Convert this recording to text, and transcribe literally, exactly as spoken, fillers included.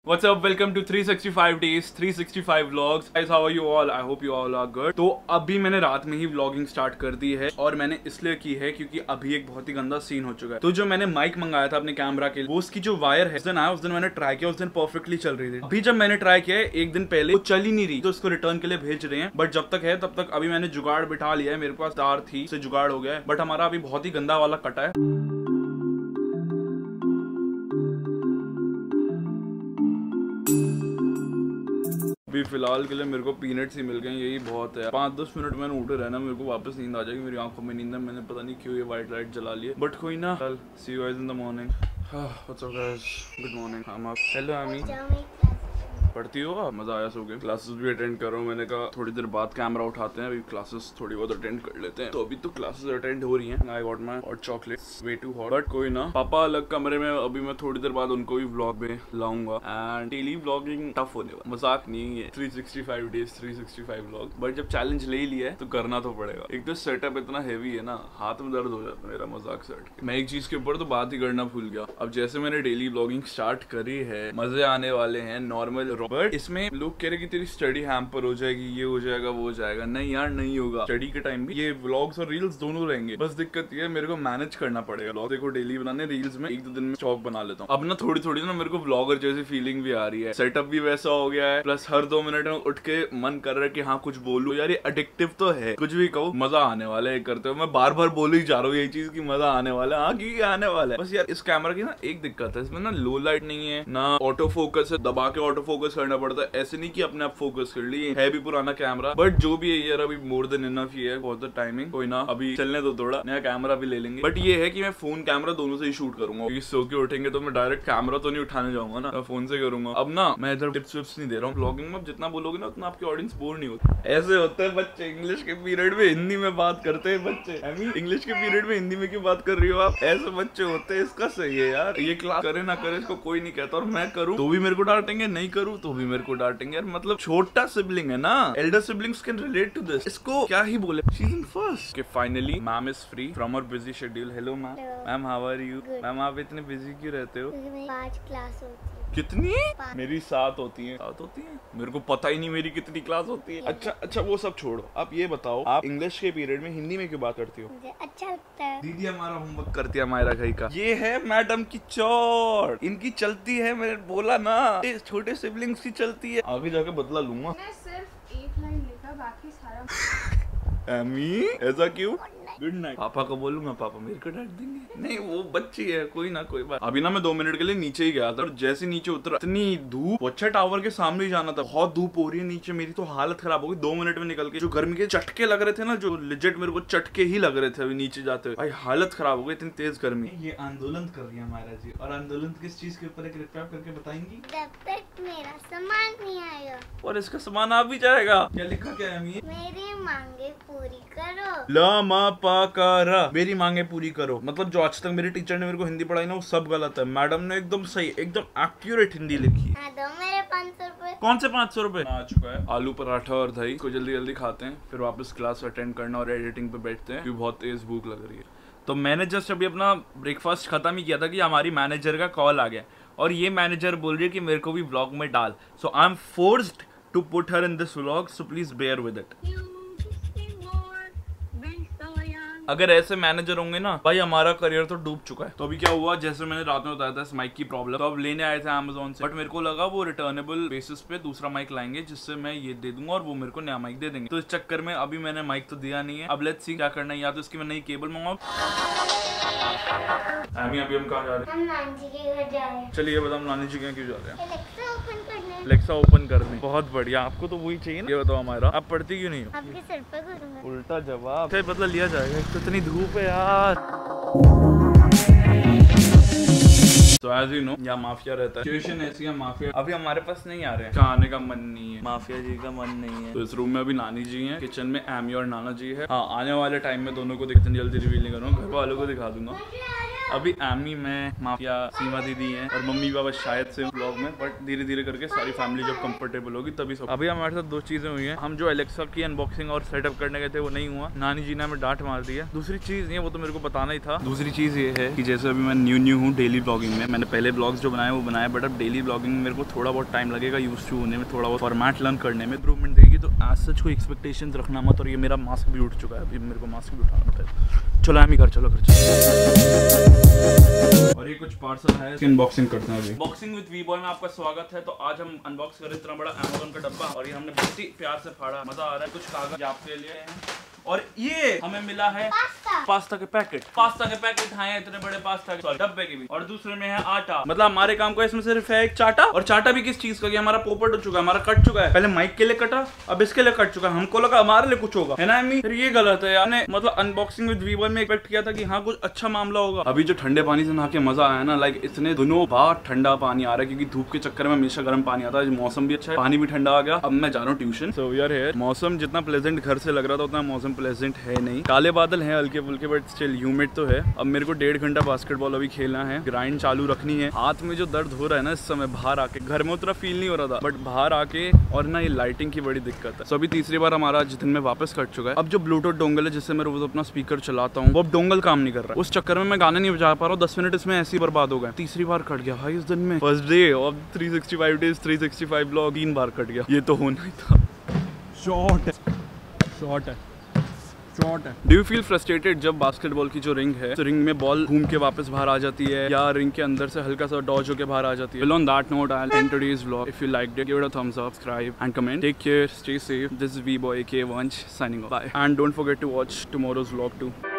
What's up? Welcome to three sixty-five days, three sixty-five vlogs. Guys, how are you all? I hope you all are good. तो अभी मैंने रात में ही vlogging start कर दी है और मैंने इसलिए की है क्योंकि अभी एक बहुत ही गंदा सीन हो चुका है। तो जो मैंने माइक मंगाया था अपने कैमरा के लिए, वो उसकी जो वायर है उस दिन आया, उस दिन मैंने ट्राई किया, उस दिन परफेक्टली चल रही थी। अभी जब मैंने ट्राई किया है एक दिन पहले, वो चल ही नहीं रही, तो उसको रिटर्न के लिए भेज रहे हैं। बट जब तक है तब तक अभी मैंने जुगाड़ बिठा लिया है, मेरे पास तार थी, उससे जुगाड़ हो गया है। बट हमारा अभी बहुत ही गंदा वाला कटा है। अभी फिलहाल के लिए मेरे को पीनट्स ही मिल गए, यही बहुत है। पाँच दस मिनट मैंने उठे रहना, मेरे को वापस नींद आ जाएगी। मेरी आंखों में नींद है, मैंने पता नहीं क्यों ये वाइट लाइट जला ली है, बट कोई ना। कल see you guys in the morning. What's up guys, good morning. हम आप हेलो आमी, पढ़ती हो आप? मजा आया सो के। क्लासेस भी अटेंड कर रहा हूँ मैंने कहा थोड़ी देर बाद कैमरा उठाते हैं, अभी क्लासेस थोड़ी बहुत अटेंड कर लेते हैं। तो अभी तो क्लासेस अटेंड हो रही हैं। I got my hot chocolates, way too hot, but कोई ना। पापा अलग कमरे में, अभी मैं थोड़ी देर बाद उनको भी व्लॉग में लाऊंगा। एंड डेली व्लॉगिंग टफ होने वाला, मजाक नहीं है। Three sixty five days three sixty five vlog, but जब चैलेंज ले लिया है तो करना तो पड़ेगा। एक तो सेटअप इतना हैवी है ना, हाथ में दर्द हो जाता है मेरा मजाक सेट। मैं एक चीज के ऊपर तो बात ही करना भूल गया। अब जैसे मैंने डेली व्लॉगिंग स्टार्ट करी है, मजे आने वाले हैं नॉर्मल, बट इसमें लोग कह रहे कि तेरी स्टडी हैम्पर हो जाएगी, ये हो जाएगा, वो हो जाएगा। नहीं यार, नहीं होगा। स्टडी के टाइम भी ये व्लॉग्स और रील्स दोनों रहेंगे। बस दिक्कत ये है मेरे को मैनेज करना पड़ेगा। व्लॉग देखो डेली बनाने, रील्स में एक दो दिन में स्टॉक बना लेता हूँ। अब ना थोड़ी थोड़ी ना मेरे को व्लॉगर जैसी फीलिंग भी आ रही है। सेटअप भी वैसा हो गया है, प्लस हर दो मिनट में उठ के मन कर रहा है कि हाँ कुछ बोलूं। यार ये एडिक्टिव तो है, कुछ भी कहो मजा आने वाला है करते हुए। मैं बार बार बोल ही जा रहा हूँ यही चीज की मजा आने वाला है। हाँ की आने वाला है। बस यार इस कैमरा की ना एक दिक्कत है, इसमें ना लो लाइट नहीं है, ना ऑटो फोकस है, दबा के ऑटो फोकस करना पड़ता है। ऐसे नहीं कि अपने आप फोकस कर ली, है भी पुराना कैमरा, बट जो भी है यार अभी मोर देन इनफ ही है फॉर द टाइमिंग। कोई ना, अभी चलने दो, थोड़ा नया कैमरा भी ले लेंगे। बट ये है कि मैं फोन कैमरा दोनों से ही शूट करूंगा, क्योंकि सो के उठेंगे तो मैं डायरेक्ट कैमरा तो नहीं उठाने जाऊंगा ना, फोन से करूंगा। अब ना मैं इधर टिप्स विप्स नहीं दे रहा हूँ। ब्लॉगिंग में जितना बोलोगे ना उतना आपकी ऑडियंस बोर नहीं होती। ऐसे होते हैं बच्चे, इंग्लिश के पीरियड में हिंदी में बात करते हैं बच्चे। इंग्लिश के पीरियड में हिंदी में क्यों बात कर रही हो आप? ऐसे बच्चे होते हैं। इसका सही है यार, ये क्लास करे ना करे इसको कोई नहीं कहता, और मैं करूँ तो भी मेरे को डांटेंगे, नहीं करूँ तो भी मेरे को डांटेंगे। यार मतलब छोटा सिबलिंग है ना, elder siblings can relate to this. इसको क्या ही बोले। सीजन फर्स्ट के finally ma'am is free from our busy schedule. Hello ma'am. Ma'am how are you? Ma'am आप इतने बिजी क्यों रहते हो? पांच क्लास होती है। कितनी? मेरी सात होती है। सात होती है? मेरे को पता ही नहीं मेरी कितनी क्लास होती है। अच्छा अच्छा वो सब छोड़ो, आप ये बताओ आप इंग्लिश के पीरियड में हिंदी में क्यों बात करती हो? मुझे अच्छा लगता है। दीदी हमारा होमवर्क करती है हमारा घर का। ये है मैडम की चोट, इनकी चलती है। मैंने बोला ना छोटे सिबलिंग्स की चलती है। आगे जाके बदला लूंगा। मैं सिर्फ एक लाइन लिखा, बाकी सारा एमी ऐसा क्यों? Good night. पापा को बोलूंगा, पापा मेरे को डांट देंगे। नहीं वो बच्ची है, कोई ना कोई बात। अभी ना मैं दो मिनट के लिए नीचे ही गया था, और जैसे नीचे उतरा इतनी धूप, अच्छा टावर के सामने ही जाना था, बहुत धूप हो रही है नीचे। मेरी तो हालत खराब हो गई दो मिनट में निकल के। जो गर्मी के चटके लग रहे थे ना, जो लिजिट मेरे को चटके ही लग रहे थे अभी नीचे जाते हुए, भाई हालत खराब हो गई, इतनी तेज गर्मी। ये आंदोलन कर रही है हमारा जी, और आंदोलन किस चीज के ऊपर है कृपया करके बताएंगी? जब तक मेरा सामान नहीं आएगा। और इसका सामान आ भी जाएगा। क्या लिखा क्या है? मेरी मांगे पूरी करो। ला मा पा का, मेरी मांगे पूरी करो। मतलब जो आज तक मेरे टीचर ने मेरे को हिंदी पढ़ाई ना, वो सब गलत है। मैडम ने एकदम सही, एकदम एक्यूरेट हिंदी लिखी है। दो मेरे पाँच सौ रुपए। कौन से पाँच सौ रुपए? आ चुका है। आलू पराठा और दही को जल्दी जल्दी खाते हैं, फिर वापस क्लास अटेंड करना और एडिटिंग पे बैठते हैं, क्योंकि बहुत तेज भूख लग रही है। तो मैंने जस्ट अभी अपना ब्रेकफास्ट खत्म ही किया था कि हमारी मैनेजर का कॉल आ गया, और ये मैनेजर बोल रही है कि मेरे को भी व्लॉग में डाल। So I am forced to put her in this vlog, so please bear with it. अगर ऐसे मैनेजर होंगे ना भाई, हमारा करियर तो डूब चुका है। तो अभी क्या हुआ, जैसे मैंने रात में बताया था इस माइक की प्रॉब्लम, तो अब लेने आए थे अमेज़न से, बट मेरे को लगा वो रिटर्नेबल बेसिस पे दूसरा माइक लाएंगे, जिससे मैं ये दे दूंगा और वो मेरे को नया माइक दे देंगे। तो इस चक्कर में अभी मैंने माइक तो दिया नहीं है। अब लेट्स सी क्या करना है, या तो इसकी मैं नई केबल मंगाऊं। अभी अभी हम कहाँ जा रहे हैं? हम नानी जी के घर जा रहे हैं। चलिए बताओ नानी जी के क्यों जा रहे हैं? एलेक्सा ओपन करने। एलेक्सा ओपन करने, बहुत बढ़िया। आपको तो वही चाहिए ना। ये बताओ हमारा, आप पढ़ती क्यों नहीं हो? आपके सर पर करूंगा। उल्टा जवाब। फिर बदला लिया जाएगा, इतनी धूप है यार। तो एज यू नो यहाँ माफिया रहता है, सिचुएशन ऐसी है माफिया अभी हमारे पास नहीं आ रहे हैं, आने का मन नहीं है, माफिया जी का मन नहीं है। तो इस रूम में अभी नानी जी हैं, किचन में एमी और नाना जी है। हाँ आने वाले टाइम में दोनों को इतनी जल्दी रिवील नहीं करूँगा, घर वालों को दिखा दूंगा। अभी एमी में माफिया सीमा दीदी हैं और मम्मी पापा शायद से ब्लॉग में, बट धीरे धीरे करके सारी फैमिली जब कंफर्टेबल होगी तभी सब। अभी हमारे साथ दो चीजें हुई हैं। हम जो एलेक्सा की अनबॉक्सिंग और सेटअप करने गए थे वो नहीं हुआ, नानी जी ने हमें डांट मार दी है। दूसरी चीज ये, वो तो मेरे को बताना ही था। दूसरी चीज ये है कि जैसे अभी मैं न्यू न्यू हूँ डेली ब्लॉगिंग में, मैंने पहले ब्लॉग्स जो बनाए वो बनाए, बट अब डेली ब्लॉगिंग में मेरे को थोड़ा बहुत टाइम लगेगा यूज टू होने में, थोड़ा बहुत फॉर्मेट लर्न करने में इंप्रूवमेंट देगी। तो एज सच कोई एक्सपेक्टेशन रखना मत। और ये मेरा मास्क भी उठ चुका है, अभी मेरे को मास्क भी उठाना पड़ेगा। चलो एमी घर चलो घर चलो। और ये कुछ पार्सल है, इसकी अनबॉक्सिंग करते हैं अभी। बॉक्सिंग विद वी बॉय में आपका स्वागत है। तो आज हम अनबॉक्स कर रहे हैं इतना बड़ा अमेज़न का डब्बा, और ये हमने बहुत ही प्यार से फाड़ा, मजा आ रहा है। कुछ कागज आपके लिए हैं, और ये हमें मिला है पास्ता पास्ता के पैकेट। पास्ता के पैकेट हैं इतने बड़े पास्ता के, सॉरी डब्बे के भी। और दूसरे में है आटा, मतलब हमारे काम का इसमें सिर्फ है एक चाटा। और चाटा भी किस चीज का, कि हमारा पोपट हो चुका है, हमारा कट चुका है। पहले माइक के लिए कटा, अब इसके लिए कट चुका है। हमको लगा हमारे लिए कुछ होगा, है ना अम्मी? फिर ये गलत है यार। मतलब अनबॉक्सिंग विद वीवर में एक्सपेक्ट किया था कि हाँ कुछ अच्छा मामला होगा। अभी जो ठंडे पानी से नहा के मजा आया ना, लाइक इतने दिनों बाद ठंडा पानी आ रहा है, क्योंकि धूप के चक्कर में हमेशा गर्म पानी आता है। मौसम भी अच्छा है, पानी भी ठंडा आ गया। अब मैं जा रहा हूँ tuition. So we are here. मौसम जितना प्लेजेंट घर से लग रहा था उतना मौसम प्लेजेंट है नहीं। काले बादल हैं हल्के फुल्के, बट स्टिल ह्यूमिड तो है। अब मेरे को डेढ़ घंटा बास्केटबॉल अभी खेलना है, ग्राइंड चालू रखनी है। हाथ में जो दर्द हो रहा है ना इस समय, बाहर आके, घर में उतना फील नहीं हो रहा था, बट बाहर आके, और ना ये लाइटिंग की बड़ी दिक्कत है। सो अभी तीसरी बार हमारा आज दिन में वापस कट चुका है। अब जो ब्लूटूथ डोंगल है जिससे मैं रोज अपना स्पीकर चलाता हूँ, वो अब डोंगल काम नहीं कर रहा है। उस चक्कर में मैं गाने नहीं बजा पा रहा हूँ। दस मिनट इसमें ऐसे ही बर्बाद हो गए। तीसरी बार कट गया भाई इस दिन में। First day of three sixty five days, three sixty five blog, तीन बार कट गया। ये तो होना ही था। शॉर्ट है, शॉर्ट है, शॉर्ट है। डू यू फील फ्रस्ट्रेटेड जब बास्केटबॉल की जो रिंग है, तो रिंग में बॉल घूम के वापस बाहर आ जाती है, या रिंग के अंदर से हल्का सा डॉज होके बाहर आ जाती है? Well, on that note, I'll end today's vlog. If you liked it, give it a thumbs up, subscribe and comment. Take care, stay safe. This is V-Boy A K Vanch signing off. Bye. And don't forget to watch tomorrow's vlog too.